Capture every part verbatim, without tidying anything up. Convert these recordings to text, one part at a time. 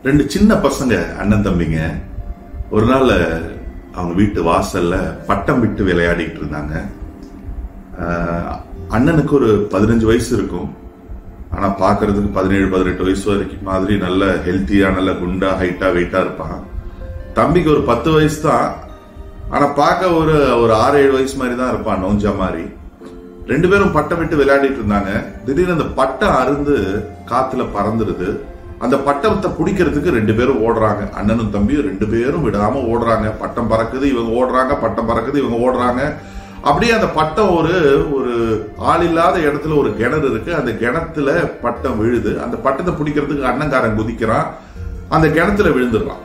ரெண்டு சின்ன பசங்க அண்ணன் தம்பிங்க ஒரு நாள் அவங்க வீட்டு வாசல்ல பட்டம் விட்டு விளையாடிட்டு இருந்தாங்க. அண்ணனுக்கு ஒரு பதினஞ்சு வயசு இருக்கும். ஆனா பாக்குறதுக்கு பதினேழு பதினெட்டு வயசு வரைக்கும் மாதிரி நல்ல ஹெல்த்தியா நல்ல குண்டா ஹைட்டா வெயிட்டா இருப்பான். தம்பிக்கு ஒரு பத்து வயசு தான். ஆனா பார்க்க ஒரு ஒரு ஆறு ஏழு வயசு மாதிரி தான் இருப்பான், நோஞ்சா மாதிரி. ரெண்டு பேரும் பட்டம் விட்டு விளையாடிட்டு இருந்தாங்க. திடீர்னு அந்த பட்டம் அருந்து காத்துல பறந்துடுது. அந்த பட்டத்தை பிடிக்கிறதுக்கு ரெண்டு பேரும் ஓடுறாங்க. அண்ணனும் தம்பியும் ரெண்டு பேரும் விடாம ஓடுறாங்க. பட்டம் பறக்குது, இவங்க ஓடுறாங்க, பட்டம் பறக்குது, இவங்க ஓடுறாங்க. அப்படியே அந்த பட்டம் ஒரு ஒரு ஆள் இல்லாத இடத்துல ஒரு கிணறு இருக்கு. அந்த கிணத்துல பட்டம் விழுது. அந்த பட்டத்தை பிடிக்கிறதுக்கு அண்ணன்காரன் குதிக்கிறான், அந்த கிணத்துல விழுந்துடுறான்.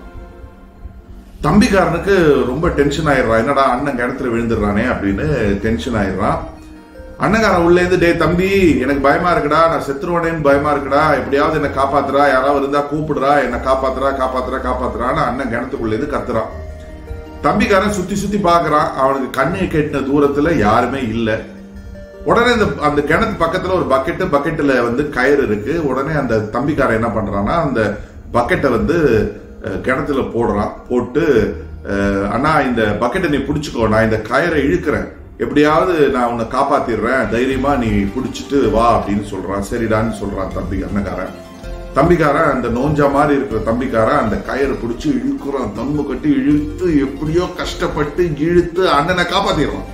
தம்பிக்காரனுக்கு ரொம்ப டென்ஷன் ஆயிடுறான். என்னடா அண்ணன் கிணத்துல விழுந்துடுறானே அப்படின்னு டென்ஷன் ஆயிடுறான். அண்ணன்காரன் உள்ள இருந்து, டே தம்பி எனக்கு பயமா இருக்குடா, நான் செத்துருவனேன்னு பயமா இருக்குடா, எப்படியாவது என்ன காப்பாத்துறா, யாராவது இருந்தா கூப்பிடுறா, என்ன காப்பாத்துறா காப்பாத்துறா காப்பாத்துறான்னு அண்ணன் கிணத்துக்குள்ள இருந்து கத்துறான். தம்பிக்காரன் சுத்தி சுத்தி பாக்குறான். அவனுக்கு கண்ணு கெட்டின தூரத்துல யாருமே இல்ல. உடனே அந்த அந்த கிணத்து பக்கத்துல ஒரு பக்கெட்டு, பக்கெட்டுல வந்து கயிறு இருக்கு. உடனே அந்த தம்பிக்காரன் என்ன பண்றான்னா அந்த பக்கெட்டை வந்து கிணத்துல போடுறான். போட்டு, அண்ணா இந்த பக்கெட்டை நீ பிடிச்சுக்கோ, நான் இந்த கயிறை இழுக்கிறேன், எப்படியாவது நான் உன்னை காப்பாத்திடுறேன், தைரியமா நீ பிடிச்சிட்டு வா அப்படின்னு சொல்றான். சரிடான்னு சொல்றான் தம்பி அண்ணக்காரன். தம்பிக்காரன் அந்த நோஞ்சா மாதிரி இருக்கிற தம்பிக்காரன் அந்த கயிறு பிடிச்சி இழுக்குறான். தம்பு கட்டி இழுத்து எப்படியோ கஷ்டப்பட்டு இழுத்து அண்ணனை காப்பாத்திடுறான்.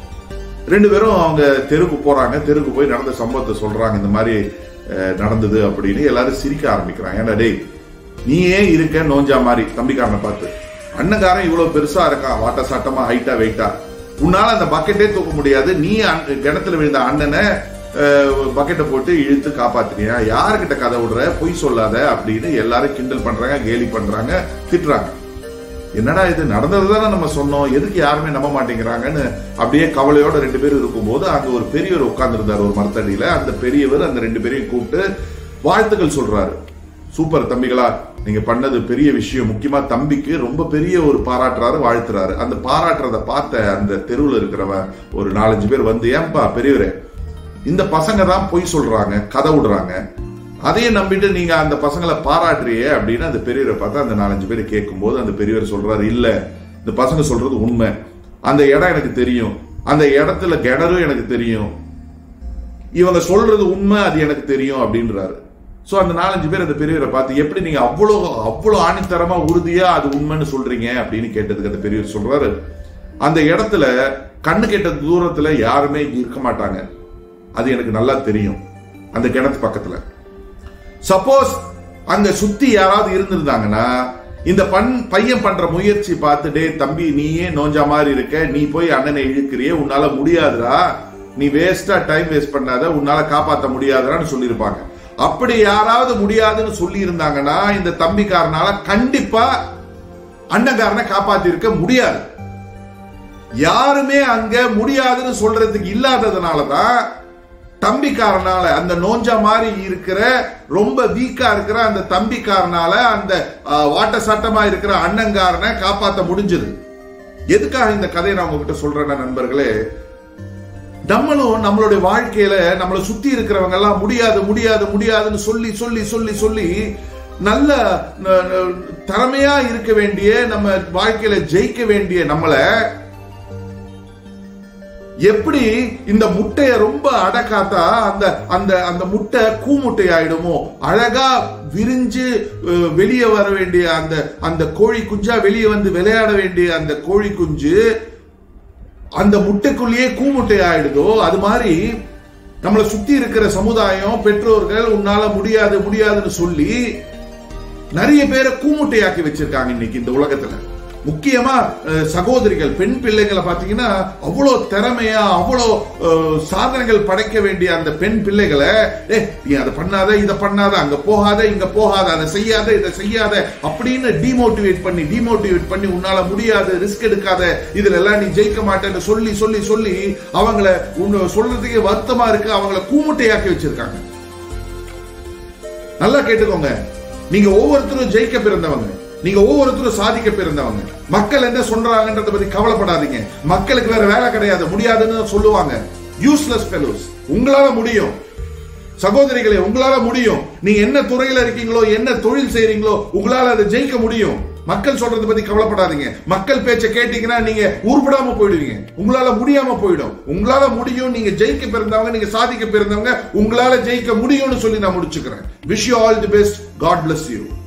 ரெண்டு பேரும் அவங்க தெருக்கு போறாங்க. தெருக்கு போய் நடந்த சம்பவத்தை சொல்றாங்க. இந்த மாதிரி நடந்தது அப்படின்னு எல்லாரும் சிரிக்க ஆரம்பிக்கிறாங்க. ஏன்னா டேய் நீ ஏன் இருக்க நோஞ்சா மாதிரி தம்பிக்காரனை பார்த்து, அண்ணன்காரன் இவ்வளவு பெருசா இருக்கான், வாட்ட சாட்டமா ஹைட்டா வெயிட்டா, உன்னால அந்த பக்கெட்டே தூக்க முடியாது, நீ கிணத்துல விழுந்த அண்ணனை பக்கெட்டை போட்டு இழுத்து காப்பாத்தினியா, யாருக்கிட்ட கதை விடுற, பொய் சொல்லாத அப்படின்னு எல்லாரும் கிண்டல் பண்றாங்க, கேலி பண்றாங்க, திட்டுறாங்க. என்னடா இது நடந்ததுதானே நம்ம சொன்னோம், எதுக்கு யாருமே நம்ப மாட்டேங்கிறாங்கன்னு அப்படியே கவலையோட ரெண்டு பேரும் இருக்கும்போது அங்க ஒரு பெரியவர் உட்கார்ந்து இருந்தார் ஒரு மரத்தடியில. அந்த பெரியவர் அந்த ரெண்டு பேரையும் கூப்பிட்டு வாழ்த்துக்கள் சொல்றாரு. சூப்பர் தம்பிகளா, நீங்க பண்ணது பெரிய விஷயம். முக்கியமா தம்பிக்கு ரொம்ப பெரிய ஒரு பாராட்டுறாரு, வாழ்த்துறாரு. அந்த பாராட்டுறத பார்த்த அந்த தெருவில் இருக்கிறவன் ஒரு நாலஞ்சு பேர் வந்து, ஏன்பா பெரியவரே இந்த பசங்க தான் பொய் சொல்றாங்க, கதை விடுறாங்க, அதையே நம்பிட்டு நீங்க அந்த பசங்களை பாராட்டுறியே அப்படின்னு அந்த பெரியவரை பார்த்தா அந்த நாலஞ்சு பேர் கேட்கும் போது அந்த பெரியவர் சொல்றாரு, இல்ல இந்த பசங்க சொல்றது உண்மை, அந்த இடம் எனக்கு தெரியும், அந்த இடத்துல கிணறு எனக்கு தெரியும், இவங்க சொல்றது உண்மை, அது எனக்கு தெரியும் அப்படின்றாரு. சோ அந்த நாலஞ்சு பேர் அந்த பெரியவரை பார்த்து, எப்படி நீங்க அவ்வளவு அவ்வளவு ஆணித்தரமா உறுதியா அது உண்மைன்னு சொல்றீங்க அப்படின்னு கேட்டதுக்கு அந்த பெரியவர் சொல்றாரு, அந்த இடத்துல கண்ணு கேட்ட தூரத்துல யாருமே இருக்க மாட்டாங்க, அது எனக்கு நல்லா தெரியும். அந்த கிணத்து பக்கத்துல சப்போஸ் அங்க சுத்தி யாராவது இருந்திருந்தாங்கன்னா இந்த பண் பையன் பண்ற முயற்சி பார்த்து, டே தம்பி நீயே நோஞ்சா மாதிரி இருக்க, நீ போய் அண்ணனை இழுக்கிறியே, உன்னால முடியாதுடா, நீ வேஸ்டா டைம் வேஸ்ட் பண்ணாத, உன்னால காப்பாற்ற முடியாதுன்னு சொல்லியிருப்பாங்க. அப்படி யாராவது முடியாதுன்னு சொல்லி இருந்தாங்கன்னா இந்த தம்பிக்காரனால கண்டிப்பா அண்ணன்காரனை காப்பாத்தி இருக்க முடியாது. யாருமே அங்க முடியாதுன்னு சொல்றதுக்கு இல்லாததுனாலதான் தம்பிக்காரனால, அந்த நோஞ்சா மாதிரி இருக்கிற ரொம்ப வீக்கா இருக்கிற அந்த தம்பிக்காரனால அந்த வாட்ட சட்டமா இருக்கிற அண்ணன்காரனை காப்பாற்ற முடிஞ்சது. எதுக்காக இந்த கதையை நான் உங்ககிட்ட சொல்றேன்னா நண்பர்களே, நம்மளும் நம்மளுடைய வாழ்க்கையில நம்மளை சுத்தி இருக்கிறவங்க எல்லாம் முடியாது முடியாது முடியாதுன்னு சொல்லி சொல்லி சொல்லி சொல்லி நல்ல திறமையா இருக்க வேண்டிய, நம்ம வாழ்க்கையில ஜெயிக்க வேண்டிய நம்மள எப்படி இந்த முட்டைய ரொம்ப அடக்காத்தா அந்த அந்த அந்த முட்டை கூமுட்டை ஆயிடுமோ, அழகா விரிஞ்சு வெளியே வர வேண்டிய அந்த அந்த கோழி குஞ்சா வெளியே வந்து விளையாட வேண்டிய அந்த கோழி குஞ்சு அந்த முட்டைக்குள்ளேயே கூமுட்டை ஆயிடுதோ, அது மாதிரி நம்மளை சுத்தி இருக்கிற சமுதாயம், பெற்றோர்கள் உன்னால முடியாது முடியாதுன்னு சொல்லி நிறைய பேரை கூமுட்டையாக்கி வச்சிருக்காங்க இன்னைக்கு இந்த உலகத்துல. முக்கியமா சகோதரிகள், பெண் பிள்ளைகளை பாத்தீங்கன்னா அவ்வளவு திறமையா அவ்வளவு சாதனைகள் படைக்க வேண்டிய அந்த பெண் பிள்ளைகளை, ஏ நீ அதை பண்ணாத, இதை பண்ணாத, அங்க போகாத, இங்க போகாத, அதை செய்யாத, இதை செய்யாத அப்படின்னு டிமோட்டிவேட் பண்ணி டிமோட்டிவேட் பண்ணி உன்னால முடியாது, ரிஸ்க் எடுக்காத, இதுல எல்லாம் நீ ஜெயிக்க மாட்டேன்னு சொல்லி சொல்லி சொல்லி அவங்கள சொல்றதுக்கு வருத்தமா இருக்கு, அவங்கள கூமுட்டையாக்கி வச்சிருக்காங்க. நல்லா கேட்டுக்கோங்க, நீங்க ஒவ்வொருத்தரும் ஜெயிக்க பிறந்தவங்க, நீங்க ஒவ்வொருத்தரும் சாதிக்க பிறந்தவங்க. மக்கள் என்ன சொல்றாங்கன்றத பத்தி கவலைப்படாதீங்க. மக்களுக்கு வேற வேலை கிடையாது, முடியாதுன்னு சொல்லுவாங்க. Useless fellows. உங்களால முடியும். சகோதரிகளே, உங்களால முடியும். நீங்க என்ன துறையில இருக்கீங்களோ, என்ன தொழில் செய்றீங்களோ, உங்களால அதை ஜெயிக்க முடியும். மக்கள் சொல்றதை பத்தி கவலைப்படாதீங்க. மக்கள் பேச்ச கேட்டீங்கன்னா நீங்க உருப்படாம போயிடுவீங்க. உங்களால முடியாம போயிடும். உங்களால முடியும். நீங்க ஜெயிக்க பிறந்தவங்க, நீங்க சாதிக்க பிறந்தவங்க, உங்களால ஜெயிக்க முடியும்னு சொல்லி நான் முடிச்சுக்கிறேன். Wish you all the best. God bless you.